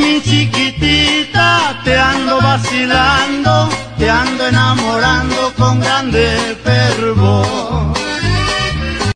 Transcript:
mi chiquitita, te ando vacilando, te ando enamorando con grande fervor.